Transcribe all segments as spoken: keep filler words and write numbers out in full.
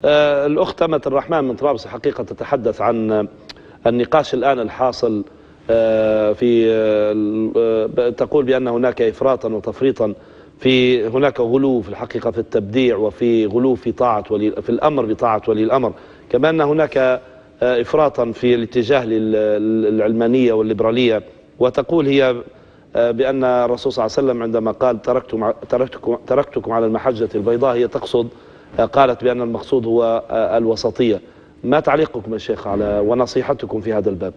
آه الأخت أمة الرحمن من طرابلس حقيقة تتحدث عن النقاش الآن الحاصل آه في آه تقول بأن هناك إفراطا وتفريطا، في هناك غلو في الحقيقة في التبديع، وفي غلو في طاعة ولي في الأمر بطاعة ولي الأمر، كما أن هناك آه إفراطا في الاتجاه للعلمانية والليبرالية. وتقول هي بأن الرسول صلى الله عليه وسلم عندما قال تركتم تركتكم تركتكم على المحجة البيضاء، هي تقصد قالت بأن المقصود هو الوسطية. ما تعليقكم يا شيخ على ونصيحتكم في هذا الباب؟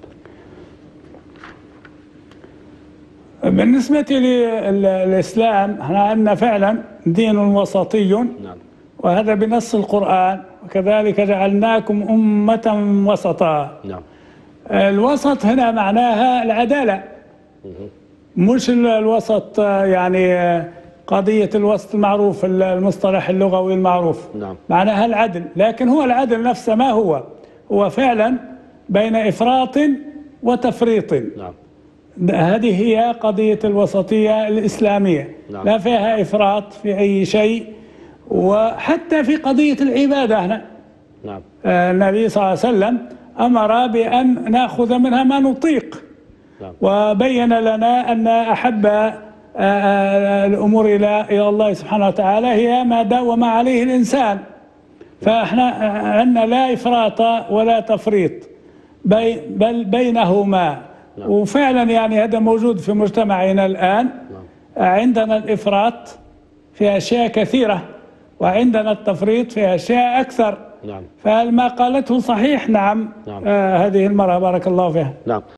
بالنسبة للإسلام احنا عندنا فعلا دين وسطي، نعم، وهذا بنص القرآن، وكذلك جعلناكم أمة وسطا. نعم. الوسط هنا معناها العدالة، مش الوسط يعني قضية الوسط المعروف المصطلح اللغوي المعروف. نعم. معناها العدل، لكن هو العدل نفسه ما هو؟ هو فعلا بين إفراط وتفريط. نعم. هذه هي قضية الوسطية الإسلامية. نعم. لا فيها إفراط في أي شيء، وحتى في قضية العبادة هنا. نعم. النبي صلى الله عليه وسلم أمر بأن نأخذ منها ما نطيق. نعم. وبين لنا أن أحب الأمور إلى الله سبحانه وتعالى هي ما داوم عليه الإنسان. فإحنا عندنا لا إفراط ولا تفريط، بي بل بينهما. نعم. وفعلا يعني هذا موجود في مجتمعنا الآن. نعم. عندنا الإفراط في أشياء كثيرة، وعندنا التفريط في أشياء أكثر. نعم. فما قالته صحيح. نعم. نعم. آه هذه المرأة بارك الله فيها. نعم.